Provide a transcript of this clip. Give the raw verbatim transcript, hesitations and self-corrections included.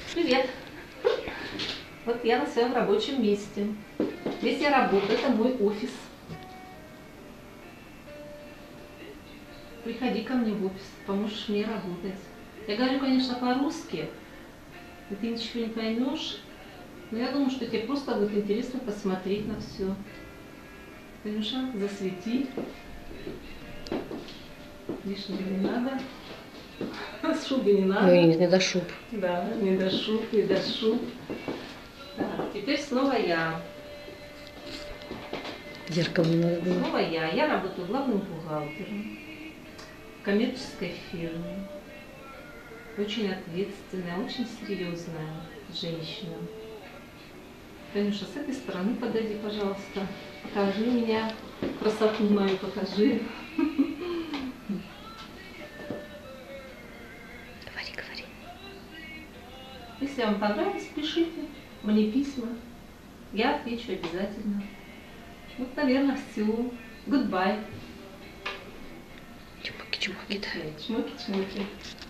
Привет! Вот я на своем рабочем месте. Здесь я работаю, это мой офис. Приходи ко мне в офис, поможешь мне работать. Я говорю, конечно, по-русски, и ты ничего не поймешь, но я думаю, что тебе просто будет интересно посмотреть на все. Танюша, засвети. Лишнего не надо. С шубы не надо. Ну и не до шуб. Да, не до шуб, не до шуб. Так, теперь снова я. Зеркало не надо было. Снова я. Я работаю главным бухгалтером в коммерческой фирме. Очень ответственная, очень серьезная женщина. Танюша, с этой стороны подойди, пожалуйста. Покажи меня. Красоту мою покажи. Говори, говори. Если вам понравилось, пишите мне письма. Я отвечу обязательно. Вот, наверное, все. Goodbye. Чумаки-чумаки, да. Чмоки-чмоки.